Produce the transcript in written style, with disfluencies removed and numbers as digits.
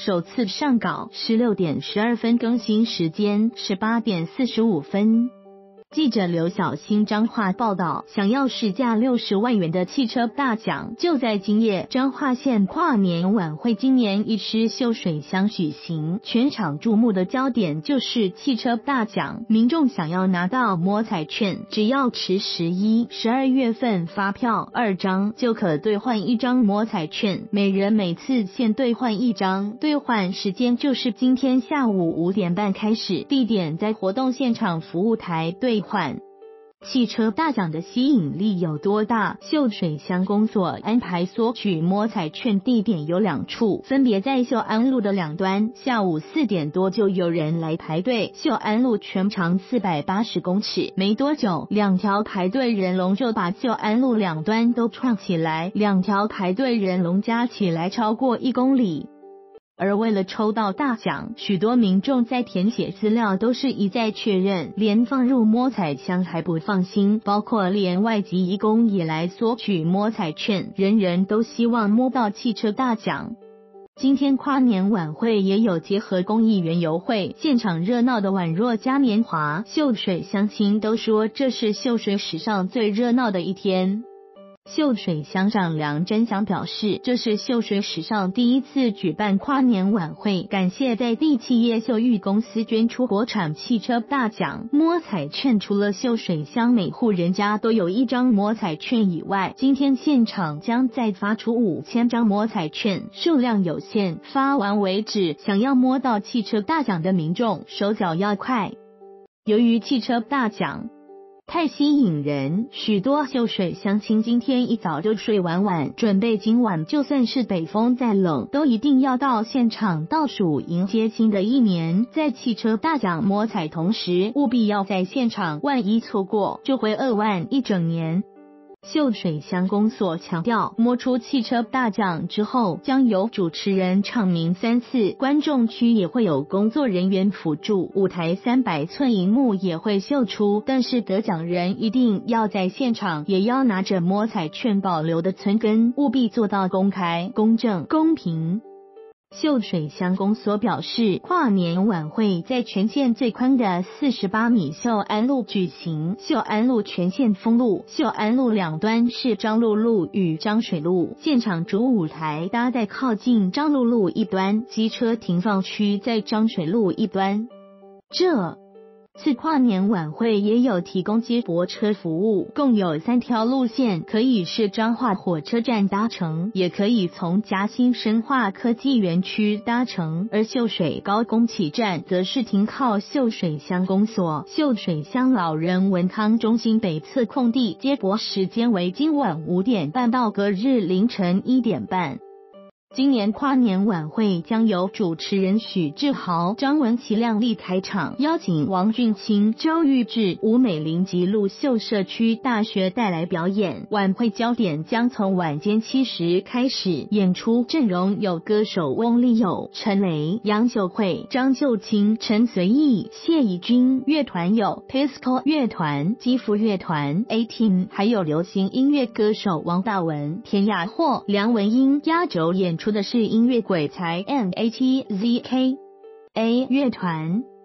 首次上稿16点12分，更新时间18点45分。记者刘晓欣彰化报道，想要市价60万元的汽车大奖就在今夜。彰化县跨年晚会今年移师秀水乡举行，全场注目的焦点就是汽车大奖。民众想要拿到摸彩券，只要持11、12月份发票2张就可兑换1张摸彩券，每人每次限兑换1张，兑换时间就是今天下午5点半开始，地点在活动现场服务台兑换。汽车大奖的吸引力有多大？秀水乡公所安排索取摸彩券地点有2处，分别在秀安路的两端，下午4点多就有人来排队。秀安路全长480公尺，没多久2条排队人龙就把秀安路两端都串起来，2条排队人龙加起来超过1公里。而为了抽到大奖，许多民众在填写资料都是一再确认，连放入摸彩箱还不放心，包括连外籍移工也来索取摸彩券，人人都希望摸到汽车大奖。今天跨年晚会也有结合公益园游会，现场热闹的宛若嘉年华，秀水乡亲都说这是秀水史上最热闹的一天。秀水乡长梁真祥表示，这是秀水史上第一次举办跨年晚会，感谢在地企业秀玉公司捐出国产汽车大奖摸彩券，除了秀水乡每户人家都有1张摸彩券以外，今天现场将再发出5000张摸彩券，数量有限，发完为止。想要摸到汽车大奖的民众手脚要快。由于汽车大奖太吸引人，许多秀水乡亲今天一早就睡晚，准备今晚就算是北风再冷，都一定要到现场倒数迎接新的一年。在汽车大奖摸彩同时，务必要在现场，万一错过就会2万一整年。秀水乡公所强调，摸出汽车大奖之后，将由主持人唱名3次，观众区也会有工作人员辅助，舞台300寸萤幕也会秀出，但是得奖人一定要在现场，也要拿着摸彩券保留的存根，务必做到公开、公正、公平。秀水乡公所表示，跨年晚会在全县最宽的48米秀安路举行，秀安路全线封路，秀安路两端是彰鹿路与彰水路，现场主舞台搭在靠近彰鹿路一端，机车停放区在彰水路一端。这次跨年晚会也有提供接驳车服务，共有3条路线，可以是彰化火车站搭乘，也可以从嘉兴生化科技园区搭乘，而秀水高工起站则是停靠秀水乡公所秀水乡老人文康中心北侧空地，接驳时间为今晚5点半到隔日凌晨1点半。今年跨年晚会将由主持人许志豪、张文琪亮丽开场，邀请王俊卿、周玉智、吴美玲及陆秀社区大学带来表演。晚会焦点将从晚间7时开始，演出阵容有歌手翁立友、陈雷、杨秀慧、张秀清、陈随意、谢怡君，乐团有 Pisco 乐团、基福乐团、A-Team， 还有流行音乐歌手王大文、田雅霍、梁文音。压轴演出的是音乐鬼才 NHZK A 乐团。